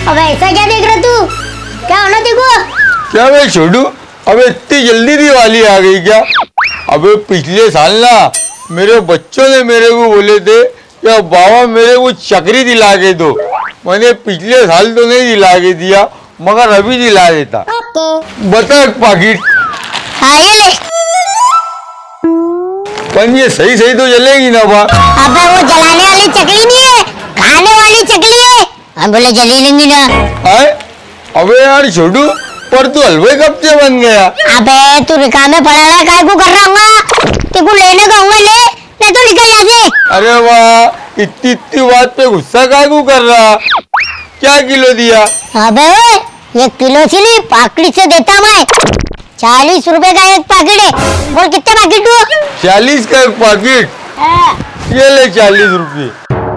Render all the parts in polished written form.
अबे ऐसा क्या देख रहा तू? क्या होना देखो? क्या मैं छोड़ू? अबे इतनी जल्दी दिवाली आ गई क्या? अबे पिछले साल ना मेरे बच्चों ने मेरे को बोले थे कि बाबा मेरे को चकरी दिला के दो। मैंने पिछले साल तो नहीं दिला के दिया मगर अभी दिला देता। बता एक पैकेट। हाँ ये ले। पर ये सही सही तो जलेगी ना बा? अबे वो जलाने वाली चकली नहीं है, खाने वाली चकली है। हम बोले जली लेंगी ना। अबे यार छोटू, पर तू हलवाई कब से बन गया? अबे तू रिकामे पड़ा रहा, काय को कर रहा हूँ? तेको लेने का हुआ ले, नहीं तो निकल यहाँ से। अरे वाह, इतनी इतनी बात पे गुस्सा काय को कर रहा? क्या किलो दिया? अबे ये किलो से नहीं, पाकड़ी से देता मैं। 40 रुपए का एक पैकेट है। बोल कितने पैकेट हुआ? 40 का एक पैकेट? ये ले 40 रुपये।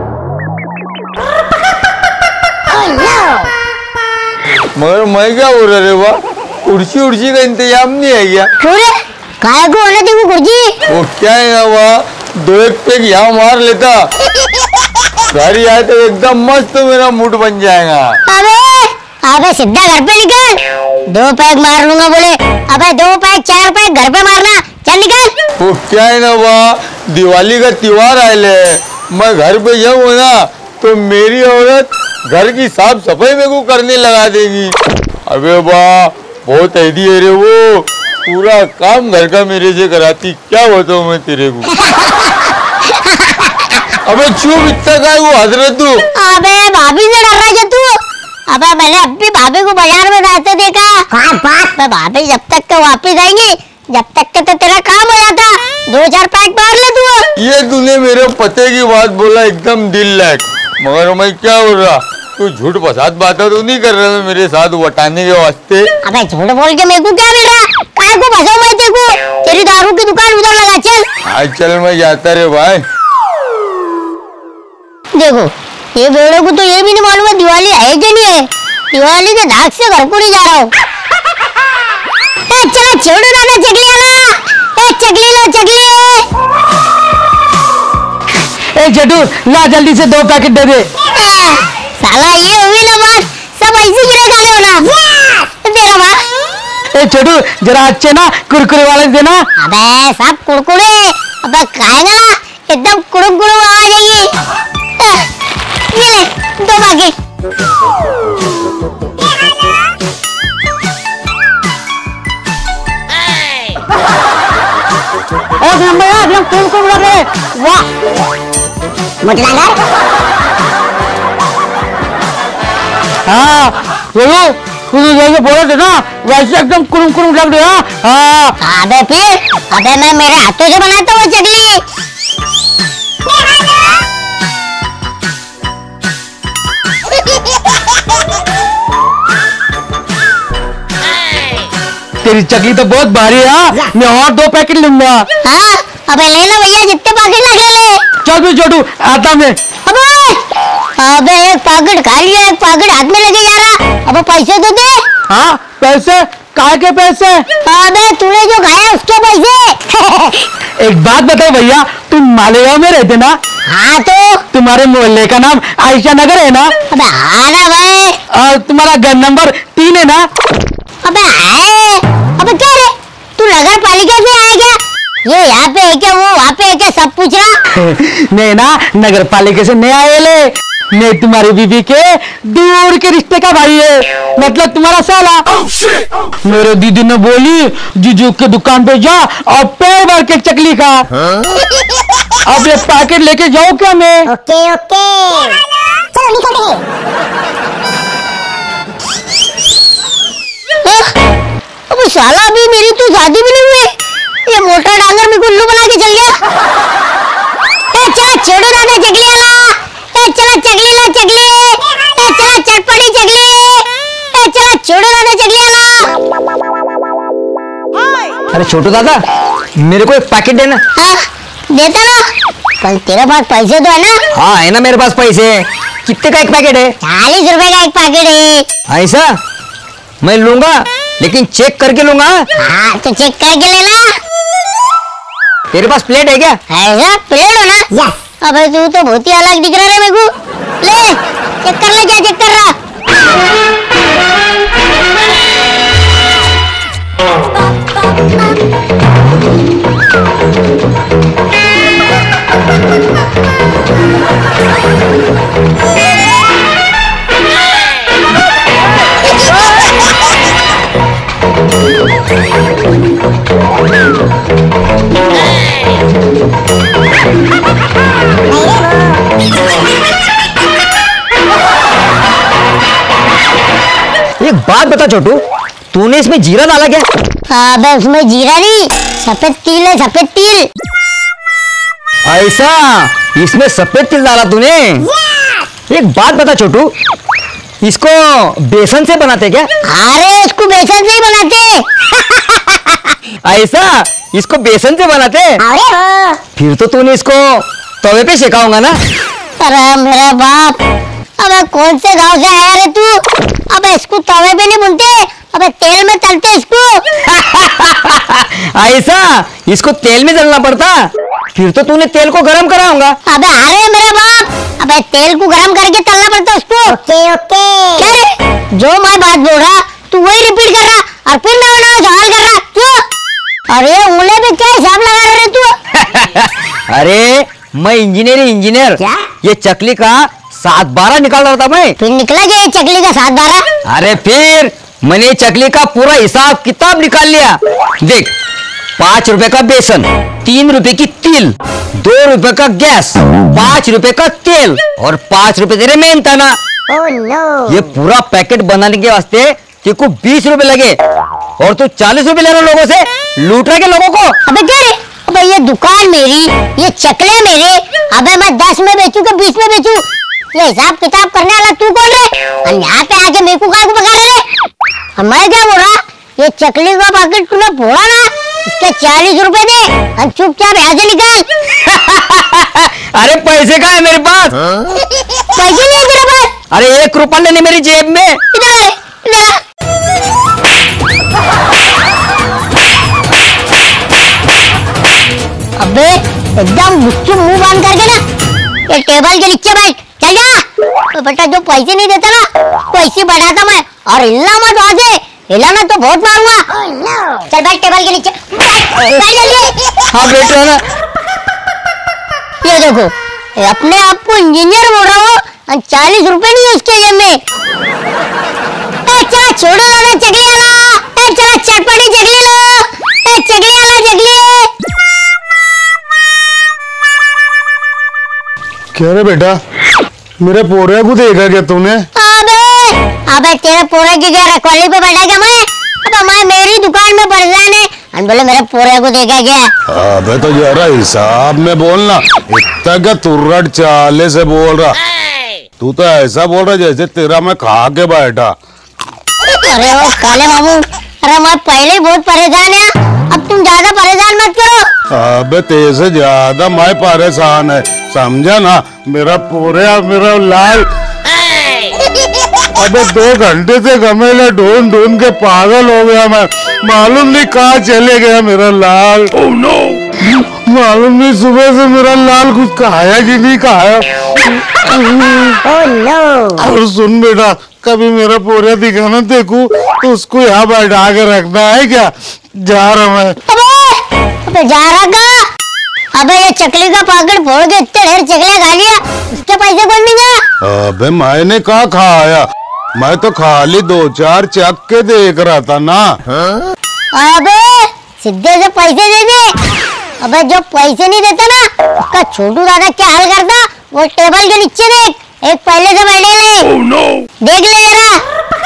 मगर मैं क्या बोल रहा बा, कुर्सी उर्सी का इंतजाम नहीं है क्या? काय को होना देखो कुर्सी? वो क्या है ना बा, 2 एक पैक यहाँ मार लेता, घर आए तो एकदम मस्त मेरा मूड बन जाएगा। अबे सीधा घर पे निकल। 2 पैक मार लूंगा बोले? अबे 2 पैक 4 पैक घर पे मारना, चल निकल। वो क्या है ना बा, दिवाली का त्योहार आए ले, मैं घर पे जाऊँ ना तो मेरी औरत घर की साफ सफाई मेरे को करने लगा देगी। अबे बा बहुत ऐदी है रे वो, पूरा काम घर का मेरे से कराती। क्या बताऊँ मैं तेरे को? अबे चुप, इतना काय वो हजरत तू? अबे भाभी से डर रहा है तू? अबे मैंने अभी भाभी को बाजार में जाते देखा। हाँ बात में भाभी जब तक के वापिस आएंगी, जब तक के तो तेरा काम हो जाता। 2-4 पैक मार ले तू। ये तूने मेरे पते की बात बोला एकदम दिल लायक, मगर मैं क्या बोल रहा, तू झूठ फसाद बातें तो नहीं कर रहा मेरे साथ वटाने के वास्ते? अबे झूठ बोल के मेरे को क्या मिल रहा? काय को फंसाऊं मैं तेरे को? तेरी दारू की दुकान उधर लगा, चल। आज चल मैं जाता रे भाई। देखो ये बेड़े को तो ये भी नहीं मालूम है दिवाली है कि नहीं है। दिवाली के धाक से घर को नहीं जा रहा हूँ। चलो छोड़ो ना चकली वाला, चकली लो चकली। जटू ला जल्दी से 2 पैकेट दे दे। साला ये हुई ना बात, सब ऐसे गिरे खा रहे हो ना। तेरा बात। छोटू जरा अच्छे ना कुरकुरे वाले देना। अबे सब कुरकुरे, अबे खाएगा ना एकदम कुड़कुड़ आवाज आएगी। ये ले 2 पैकेट। एक नंबर है, एकदम कुड़कुड़ लग रहे। वाह मुटलागर। हाँ तू जैसे बोले थे ना वैसे एकदम कुरुम लग रहे। हाँ अबे फिर, अबे मैं मेरे हाथों से बनाता हूँ चकली। तेरी चकली तो बहुत भारी है। मैं और 2 पैकेट लूंगा। हाँ अबे ले लो भैया, जितने पैकेट लगे ले। चल भी छोटू आता मैं। अबे एक पैकेट खा लिया, एक पैकेट हाथ में लेके जा रहा। अबे पैसे तो दे। हाँ पैसे? काय के पैसे? अबे तूने जो खाया उसके पैसे। एक बात बताओ भैया, तुम मालेगांव में रहते ना? हाँ तो तुम्हारे मोहल्ले का नाम आयशा नगर है ना? अबे हाँ ना भाई। और तुम्हारा घर नंबर 3 है ना? अबे है। अबे क्या रे, तू नगर पालिका से आया क्या? ये यहाँ पे है क्या, वो वहाँ पे है क्या, सब पूछ रहा? नहीं ना, नगर पालिका से नहीं आए ले। मैं तुम्हारी बीबी के दूर के रिश्ते का भाई है, मतलब तुम्हारा साला। मेरे दीदी ने बोली जीजू के दुकान पे जा और पैर भर के चकली खा। अब ये पैकेट लेके जाओ क्या मैं? ओके ओके चलो निकलते हैं। अब साला अभी मेरी तो शादी भी नहीं हुई, ये मोटा डांगर में गुल्लू बना के चल गया। चलो छोड़ो ना चकली वाला, चलो चकली लो चकली, चलो चटपटी चकली, चलो छोड़ो ना चकली वाला। अरे छोटू दादा मेरे को एक पैकेट देना। देता ना, कल तेरे पास पैसे तो है ना? हाँ है ना मेरे पास पैसे। कितने का एक पैकेट है? 40 रुपए का एक पैकेट है। ऐसा? मैं लूंगा लेकिन चेक करके लूंगा। हाँ तो चेक करके लेना। तेरे पास प्लेट है क्या? ऐसा प्लेट हो ना? यस। अबे तू तो बहुत ही अलग दिख रहा है मेरे को। ले चेक कर ले, क्या चेक कर रहा? एक बात बता छोटू, तूने इसमें जीरा डाला क्या? अबे उसमें जीरा नहीं, सफेद तिल है, सफेद तिल। ऐसा, इसमें सफेद तिल डाला तूने? एक बात बता छोटू, इसको बेसन से बनाते क्या? अरे इसको बेसन से ही बनाते। ऐसा, इसको बेसन से बनाते? अरे हाँ। फिर तो तूने इसको तवे पे सेका होगा ना? अरे मेरा बाप, अबे कौन से गांव से आया रे तू? अबे इसको तवे पे नहीं भूनते, अबे तेल में तलते इसको। ऐसा, इसको तेल में तलना पड़ता? फिर तो तूने तेल को गरम करा होगा। अबे अरे मेरे बाप, अबे तेल को गरम करके तलना पड़ता उसको। Okay okay. क्या रे, जो मैं बात बोल रहा तू वही रिपीट कर रहा और फिर नया नया सवाल कर रहा क्यों? अरे उंगली पे क्या हिसाब लगा रहे तू? अरे मैं इंजीनियर। क्या? ये चकली का 7-12 निकाल रहा था मैं। फिर निकला क्या ये चकली का 7-12? अरे फिर मैंने चकली का पूरा हिसाब किताब निकाल लिया। देख, 5 रुपए का बेसन, 3 रुपए की तिल, 2 रुपए का गैस, 5 रुपए का तेल और 5 रुपए तेरे मेहनताना। Oh no. ये पूरा पैकेट बनाने के वास्ते तेको 20 रुपए लगे और तू 40 रुपए ले रहा लोगों से, लूट रहा के लोगों को। अबे क्या रे, अबे ये दुकान मेरी, ये चकले मेरे, अबे मैं 10 में बेचूं कि 20 में बेचूं? ये हिसाब किताब करने वाला तू कौन रे? और यहाँ पे आके मेरे को काय को पका रहे? और मैं क्या बोल रहा, ये चकली का पैकेट तूने फोड़ा ना, इसके 40 रुपए दे और चुपचाप यहाँ से निकाल। अरे पैसे कहाँ है मेरे पास? पैसे नहीं है तेरे पास? अरे 1 रुपया लेने मेरी जेब में। इधर आ, इधर आ। अबे एकदम गुस्से मुंह बांध करके ना ये टेबल के नीचे बैठ, चल जा। तो बेटा जो पैसे नहीं देता ना पैसे बढ़ाता मैं, और हिलना मत वहां से, हिला ना तो बहुत मारूंगा। चल बैठ टेबल के नीचे, बैठ जल्दी। हाँ बेटा ना। ये देखो, ये अपने आप को इंजीनियर बोल रहा हूँ और 40 रुपए नहीं है उसके जेब में। चला छोड़ो ना चकली वाला, चला चटपटी चकली लो, चकली वाला चकली। क्या रे बेटा, मेरे पोरे को देखा क्या तूने? अबे तेरे पोरे की क्या रखवाली पे बैठा क्या मैं? अबे मैं मेरी दुकान में परेशान है और बोले मेरे पोरे को देखा क्या? अबे तो जरा हिसाब में बोलना, इतना क्या तुर्रट चाले से बोल रहा? तू तो ऐसा बोल रहा जैसे तेरा मैं खा के बैठा। अरे ओ काले मामू, अरे मैं पहले ही बहुत परेशान है, अब तुम ज्यादा परेशान मत करो। अबे तेरे से ज्यादा मैं परेशान है, समझा ना? मेरा पोरे और मेरा लाल अबे 2 घंटे से गमेला ढूंढ ढूंढ के पागल हो गया मैं, मालूम नहीं कहाँ चले गया मेरा लाल। oh, no. मालूम नहीं सुबह से मेरा लाल कुछ खाया कि नहीं खाया। oh, no. और सुन बेटा, कभी मेरा पोरिया दिखाना देखूं तो उसको यहाँ बैठा के रखना है क्या? जा रहा मैं। अबे जा रहा का? अबे ये चकली का पैकेट फोड़ के इतने ढेर चकले खा लिया, उसके पैसे कौन देगा? अबे मैंने कहा खाया, मैं तो खाली 2-4 चक के देख रहा था ना। अबे सीधे से पैसे दे दे। अबे जो पैसे नहीं देता ना उसका छोटू दादा क्या हाल करता, वो टेबल के नीचे देख, एक पहले से बैठे ले। oh, no. देख ले जरा।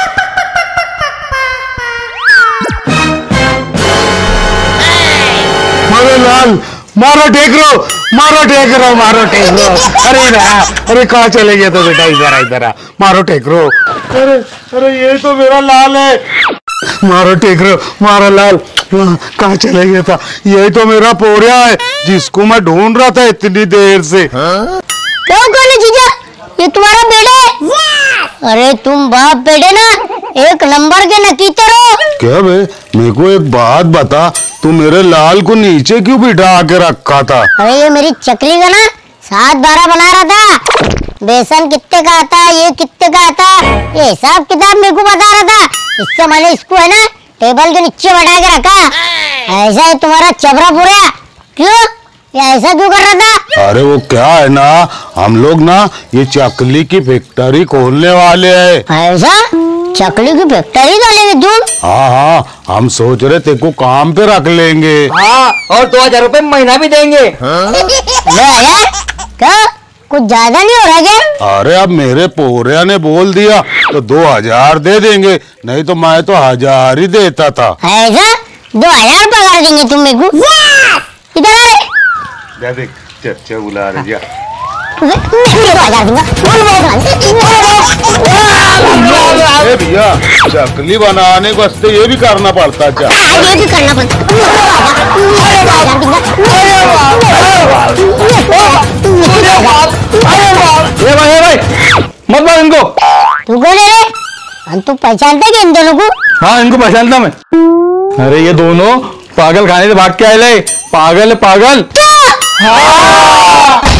मारो लाल, मारो टेक रो, मारो टेक रो, मारो टेक रो। अरे ना, अरे कहाँ चले गया तो बेटा? इधर आ, मारो टेक रो। अरे अरे ये तो मेरा लाल है, मारो टेक रो, मारो लाल। कहाँ चले गया था? ये तो मेरा पोरिया है जिसको मैं ढूंढ रहा था इतनी देर से। क्यों कौन है जीजा? ये तुम्हारा बेटा है? अरे तुम बाप बेटे ना एक नंबर के नकीतर हो। क्या बे, मेरे को एक बात बता, तू मेरे लाल को नीचे क्यों बिठा के रखा था? अरे ये मेरी चकली का ना 7-12 बना रहा था। बेसन कितने का आता है, ये कितने का आता है, ये हिसाब किताब मेरे को बता रहा था। इससे मैंने इसको है ना टेबल के नीचे बैठा के रखा। ऐसा है तुम्हारा चबरा पूरा, क्यों ये ऐसा क्यों कर रहा था? अरे वो क्या है ना, हम लोग ना ये चकली की फैक्ट्री खोलने वाले हैं। ऐसा चकली की फैक्ट्री डालेंगे तुम? हाँ हाँ, हम सोच रहे तेरे को काम पे रख लेंगे। हाँ, और 2000 रुपए महीना भी देंगे। 2000? क्या कुछ ज्यादा नहीं हो रहा क्या? अरे अब मेरे पोरिया ने बोल दिया तो 2000 दे देंगे, नहीं तो मैं तो 1000 ही देता था। ऐसा 2000 पगार देंगे तुम मेरे को? इधर आ रे। देख चचा बुला रही है। अरे भैया, चकली बनाने को वास्ते ये भी करना पड़ता क्या? ये भी करना पड़ता। भाई मत मार इनको। तू कौन है? हम तो पहचानते क्या इन दोनों को? हाँ, इनको पहचानता मैं। अरे ये दोनों पागल खाने से भाग के आए ले। पागल है पागल। क्या? हाँ।